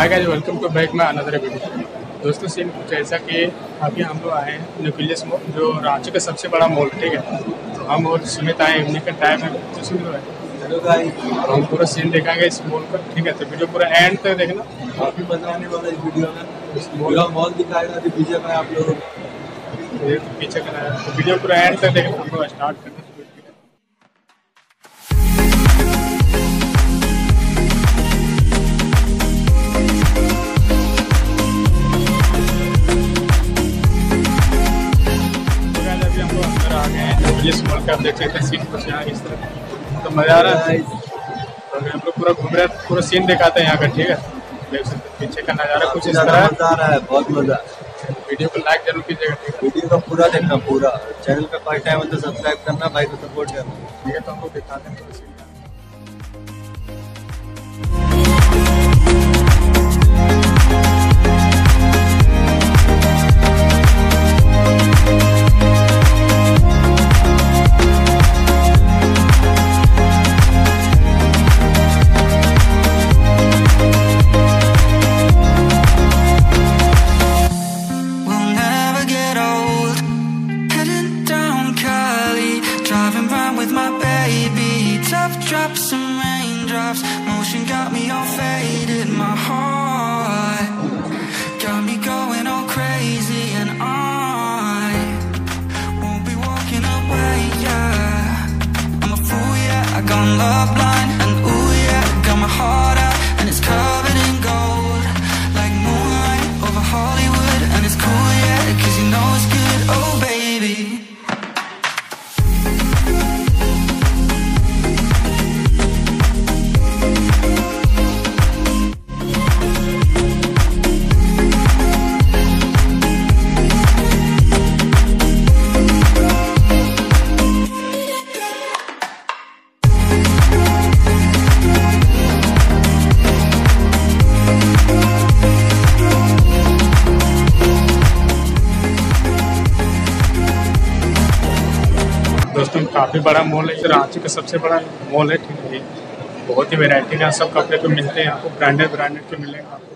Hi guys, welcome to back my another video. दोस्तों scene कुछ ऐसा कि अभी हम लोग आए हैं न्यूक्लियस मॉल, जो रांची का सबसे बड़ा मॉल, ठीक है। तो हम और सुमित आए, इवनिंग का टाइम है, तो सुन लो हेलो गाइस, हम पूरा सीन देखेंगे इस मॉल का, ठीक है। तो वीडियो पूरा एंड तक देखना, काफी मजा आने वाला है इस वीडियो में। पूरा मॉल दिखाएगा अभी विजय भाई आप लोग पीछे का। तो वीडियो पूरा एंड तक देखना, हम लोग स्टार्ट करते हैं। न्यूक्लियस मॉल का आप देख सकते हैं, सीन कुछ यहाँ इस तरह, तो मजा आ रहा है। तो हम लोग पूरा घूम रहे हैं, पूरा सीन दिखाते हैं यहाँ का, ठीक है। देख सकते हैं पीछे का नज़ारा कुछ इस तरह मजा आ रहा है, बहुत मजा। वीडियो को लाइक जरूर कीजिएगा, ठीक है। वीडियो को पूरा देखना, पूरा चैनल का फर्स्ट टाइम है तो सब्सक्राइब करना, भाई को सपोर्ट करना, ठीक है। तो हम लोग दिखाते हैं पूरा scene. Drops and raindrops, motion got me all faded. My heart got me going all crazy, and I won't be walking away. Yeah, I'm a fool. Yeah, I got love blind, and ooh yeah, got my heart out, and it's covered in gold, like moonlight over Hollywood. And it's cool, yeah, 'cause you know it's good. Oh baby. दोस्तों काफ़ी बड़ा mall है, रांची का सबसे बड़ा mall है, ठीक है। बहुत ही वैरायटी का सब कपड़े तो मिलते हैं आपको, ब्रांडेड के मिलेंगे आपको।